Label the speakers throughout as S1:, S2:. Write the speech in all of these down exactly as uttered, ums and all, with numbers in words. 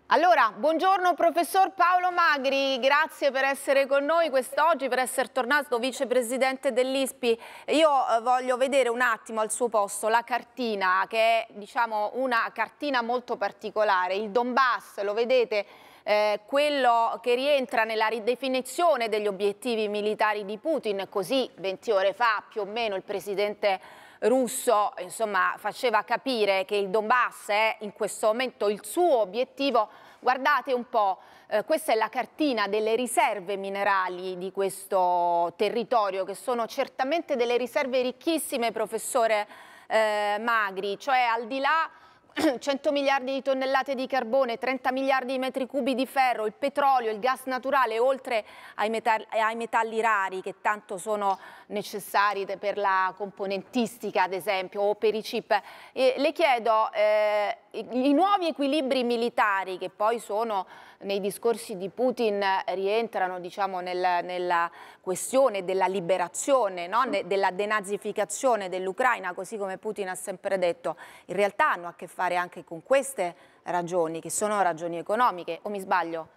S1: Allora, buongiorno professor Paolo Magri, grazie per essere con noi quest'oggi, per essere tornato vicepresidente dell'I S P I. Io eh, voglio vedere un attimo al suo posto la cartina, che è diciamo una cartina molto particolare. Il Donbass, lo vedete, eh, quello che rientra nella ridefinizione degli obiettivi militari di Putin, così venti ore fa più o meno il presidente russo insomma, faceva capire che il Donbass è in questo momento il suo obiettivo. Guardate un po', eh, questa è la cartina delle riserve minerali di questo territorio, che sono certamente delle riserve ricchissime, professore eh, Magri, cioè al di là cento miliardi di tonnellate di carbone, trenta miliardi di metri cubi di ferro, il petrolio, il gas naturale, oltre ai metalli, ai metalli rari che tanto sono necessari per la componentistica, ad esempio, o per i chip. E le chiedo, eh, i, i nuovi equilibri militari che poi sono nei discorsi di Putin rientrano diciamo, nel, nella questione della liberazione, no? della denazificazione dell'Ucraina, così come Putin ha sempre detto, in realtà hanno a che fare anche con queste ragioni, che sono ragioni economiche, o mi sbaglio?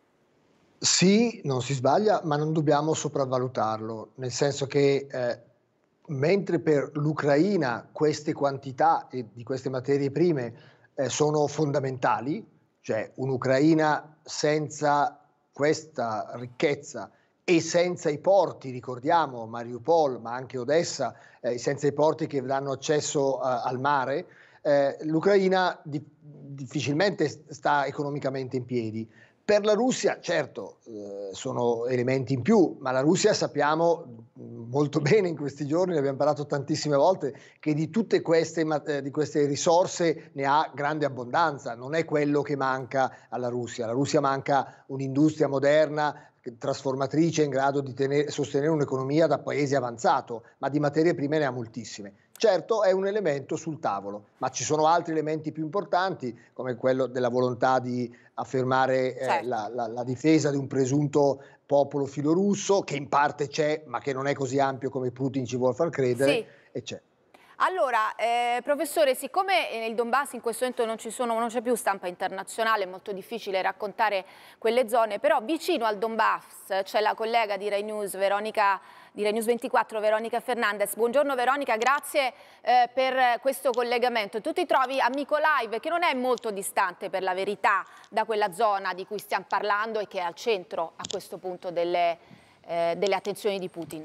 S2: Sì, non si sbaglia, ma non dobbiamo sopravvalutarlo, nel senso che eh, mentre per l'Ucraina queste quantità di queste materie prime eh, sono fondamentali, cioè un'Ucraina senza questa ricchezza e senza i porti, ricordiamo Mariupol, ma anche Odessa, eh, senza i porti che danno accesso eh, al mare, eh, l'Ucraina di, difficilmente sta economicamente in piedi. Per la Russia, certo, eh, sono elementi in più, ma la Russia sappiamo molto bene in questi giorni, ne abbiamo parlato tantissime volte, che di tutte queste, eh, di queste risorse ne ha grande abbondanza, non è quello che manca alla Russia. La Russia manca un'industria moderna, trasformatrice, in grado di tenere, sostenere un'economia da paese avanzato, ma di materie prime ne ha moltissime. Certo è un elemento sul tavolo, ma ci sono altri elementi più importanti, come quello della volontà di affermare eh,
S1: Certo.
S2: la, la, la difesa di un presunto popolo filorusso, che in parte c'è, ma che non è così ampio come Putin ci vuole far credere,
S1: Sì.
S2: e c'è.
S1: Allora, eh, professore, siccome nel Donbass in questo momento non ci sono, non c'è più stampa internazionale, è molto difficile raccontare quelle zone, però vicino al Donbass c'è la collega di Rai News, Veronica, di Rai News ventiquattro, Veronica Fernandez. Buongiorno Veronica, grazie eh, per questo collegamento. Tu ti trovi a Mykolaiv, che non è molto distante per la verità da quella zona di cui stiamo parlando e che è al centro a questo punto delle, eh, delle attenzioni di Putin.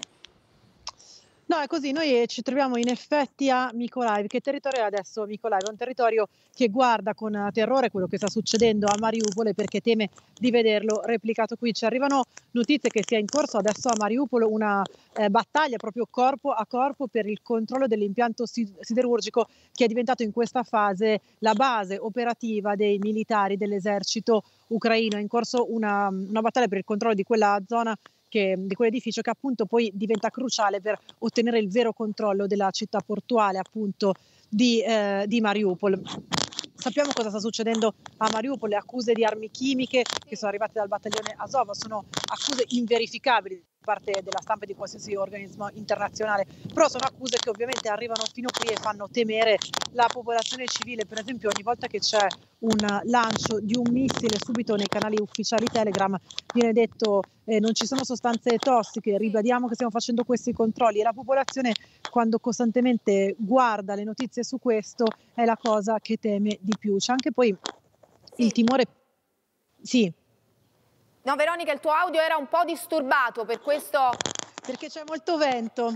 S3: No, è così, noi ci troviamo in effetti a Mykolaiv. Che territorio è adesso Mykolaiv? È un territorio che guarda con terrore quello che sta succedendo a Mariupol perché teme di vederlo replicato qui. Ci arrivano notizie che sia in corso adesso a Mariupol una eh, battaglia proprio corpo a corpo per il controllo dell'impianto siderurgico che è diventato in questa fase la base operativa dei militari dell'esercito ucraino. È in corso una, una battaglia per il controllo di quella zona Che, di quell'edificio che appunto poi diventa cruciale per ottenere il vero controllo della città portuale appunto di, eh, di Mariupol. Sappiamo cosa sta succedendo a Mariupol, le accuse di armi chimiche che sono arrivate dal battaglione Azov sono accuse inverificabili da parte della stampa e di qualsiasi organismo internazionale, però sono accuse che ovviamente arrivano fino qui e fanno temere la popolazione civile. Per esempio ogni volta che c'è un lancio di un missile subito nei canali ufficiali Telegram viene detto eh, non ci sono sostanze tossiche, ribadiamo che stiamo facendo questi controlli, e la popolazione quando costantemente guarda le notizie su questo è la cosa che teme di più. C'è anche poi
S1: sì.
S3: il timore. Sì.
S1: No, Veronica, il tuo audio era un po' disturbato, per questo...
S3: Perché c'è molto vento.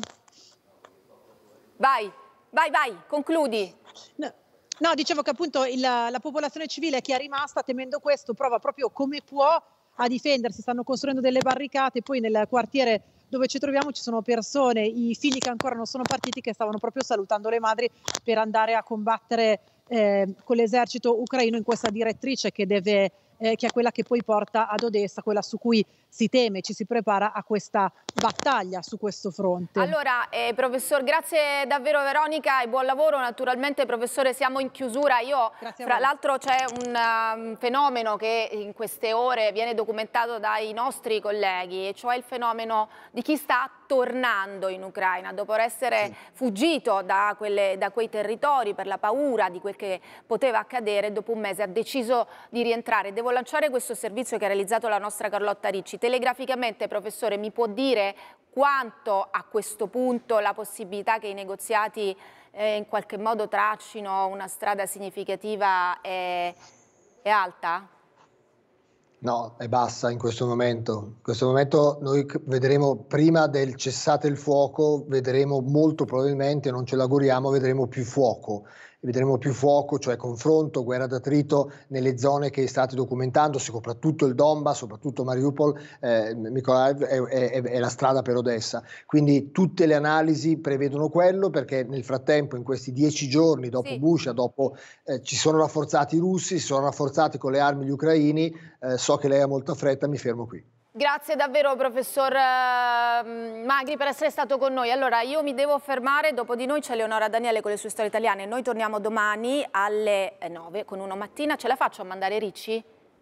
S1: Vai, vai, vai, concludi.
S3: No, no dicevo che appunto il, la popolazione civile che è rimasta temendo questo prova proprio come può a difendersi, stanno costruendo delle barricate, poi nel quartiere dove ci troviamo ci sono persone, i figli che ancora non sono partiti, che stavano proprio salutando le madri per andare a combattere eh, con l'esercito ucraino in questa direttrice che deve eh, che è quella che poi porta ad Odessa, quella su cui si teme, ci si prepara a questa battaglia su questo fronte.
S1: Allora, eh, professor, grazie davvero Veronica e buon lavoro. Naturalmente, professore, siamo in chiusura. Io, fra l'altro, c'è un um, fenomeno che in queste ore viene documentato dai nostri colleghi, e cioè il fenomeno di chi sta tornando in Ucraina dopo essere sì. fuggito da, quelle, da quei territori per la paura di quel che poteva accadere. Dopo un mese ha deciso di rientrare. Devo lanciare questo servizio che ha realizzato la nostra Carlotta Ricci. Telegraficamente, professore, mi può dire quanto a questo punto la possibilità che i negoziati eh, in qualche modo traccino una strada significativa è, è alta?
S2: No, è bassa in questo momento. In questo momento noi vedremo, prima del cessate il fuoco, vedremo molto probabilmente, non ce l'auguriamo, vedremo più fuoco. Vedremo più fuoco, cioè confronto, guerra d'attrito nelle zone che state documentando, soprattutto il Donbass, soprattutto Mariupol, eh, Mykolaiv è, è, è la strada per Odessa. Quindi tutte le analisi prevedono quello, perché nel frattempo, in questi dieci giorni dopo sì. Busha, dopo eh, ci sono rafforzati i russi, si sono rafforzati con le armi gli ucraini, eh, so che lei ha molta fretta, mi fermo qui.
S1: Grazie davvero professor Magri per essere stato con noi. Allora io mi devo fermare, dopo di noi c'è Leonora Daniele con le sue storie italiane. Noi torniamo domani alle nove con Uno Mattina. Ce la faccio a mandare Ricci?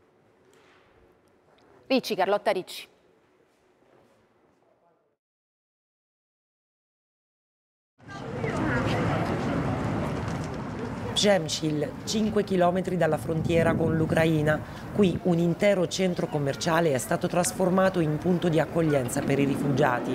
S1: Ricci, Carlotta Ricci.
S4: Przemysl, cinque chilometri dalla frontiera con l'Ucraina. Qui un intero centro commerciale è stato trasformato in punto di accoglienza per i rifugiati.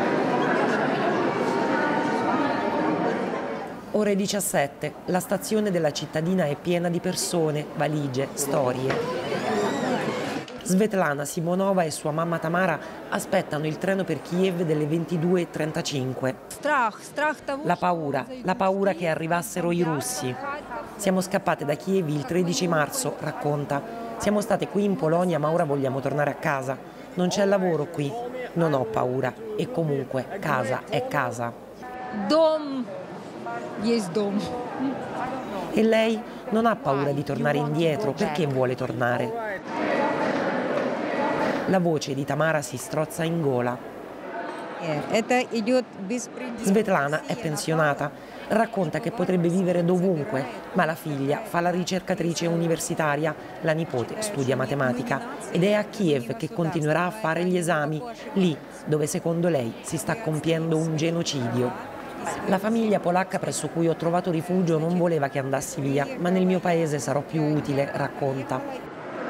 S4: Ore diciassette, la stazione della cittadina è piena di persone, valigie, storie. Svetlana Simonova e sua mamma Tamara aspettano il treno per Kiev delle ventidue e trentacinque. La paura, la paura che arrivassero i russi. Siamo scappate da Kiev il tredici marzo, racconta. Siamo state qui in Polonia, ma ora vogliamo tornare a casa. Non c'è lavoro qui, non ho paura. E comunque, casa è casa.
S5: Dom, yes dom.
S4: E lei non ha paura di tornare indietro, perché vuole tornare. La voce di Tamara si strozza in gola. Svetlana è pensionata, racconta che potrebbe vivere dovunque, ma la figlia fa la ricercatrice universitaria, la nipote studia matematica ed è a Kiev che continuerà a fare gli esami, lì dove secondo lei si sta compiendo un genocidio. La famiglia polacca presso cui ho trovato rifugio non voleva che andassi via, ma nel mio paese sarò più utile, racconta.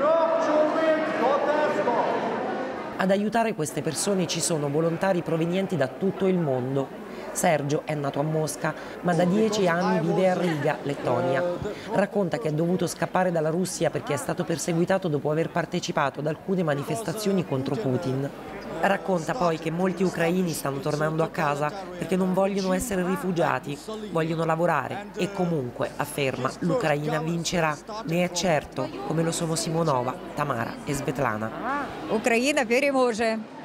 S4: Ad aiutare queste persone ci sono volontari provenienti da tutto il mondo. Sergio è nato a Mosca, ma da dieci anni vive a Riga, Lettonia. Racconta che è dovuto scappare dalla Russia perché è stato perseguitato dopo aver partecipato ad alcune manifestazioni contro Putin. Racconta poi che molti ucraini stanno tornando a casa perché non vogliono essere rifugiati, vogliono lavorare e comunque, afferma, l'Ucraina vincerà. Ne è certo, come lo sono Simonova, Tamara e Svetlana.
S5: Україна переможе.